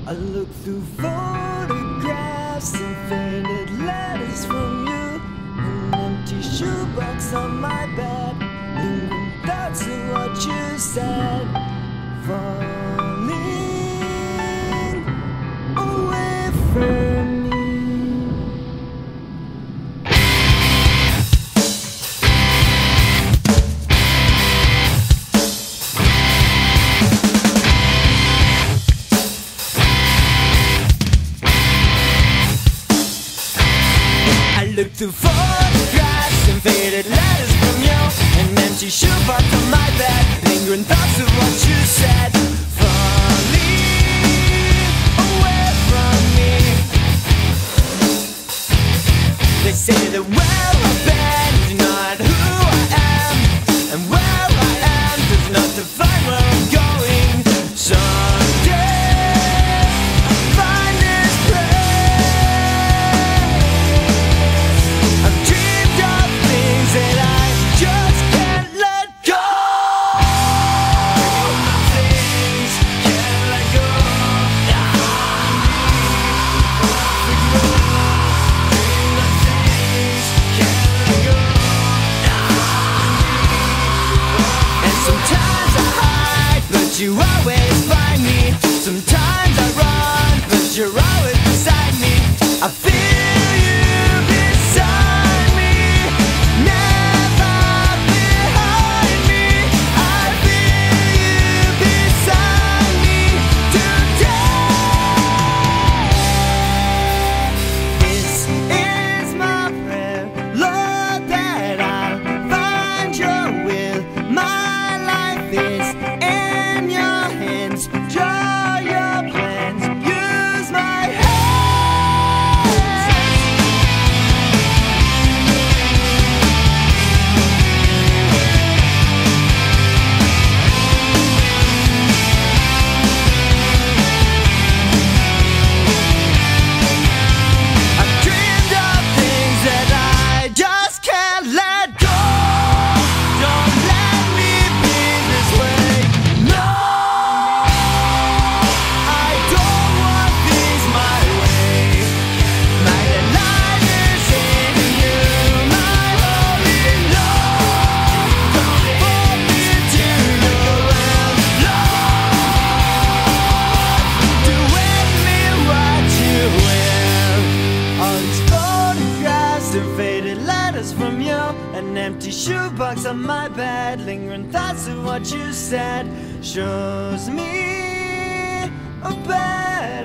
I look through photographs and faded letters from you. An empty shoebox on my bed, lingering thoughts of what you said. Falling away from me. Look through photographs and faded letters from you. An empty shoebox on my bed, lingering thoughts of what you said. Falling away from me. They say that where I've been is not who I am, and where I am does not define where I'm going. Someday I'll find this place. I've dreamed of things that I just can't let go. Things can't let go. Dream of things can't let go. And sometimes I hide, but you always find me. Sometimes I run, but you're always beside me. I feel you beside me, never behind me. I feel you beside me today. This is my prayer, Lord, that I'll find your will. My life is in your hands. Draw your plans, use my hands. I've dreamed of things that I just can't let go. Don't let me be this way. No, I don't want things my way. My delight is in you, my holy love. Come for me to your will, Lord. Do with me what you will. All these photographs and faded letters from you. An empty shoebox on my bed, lingering thoughts of what you said. Shows me a better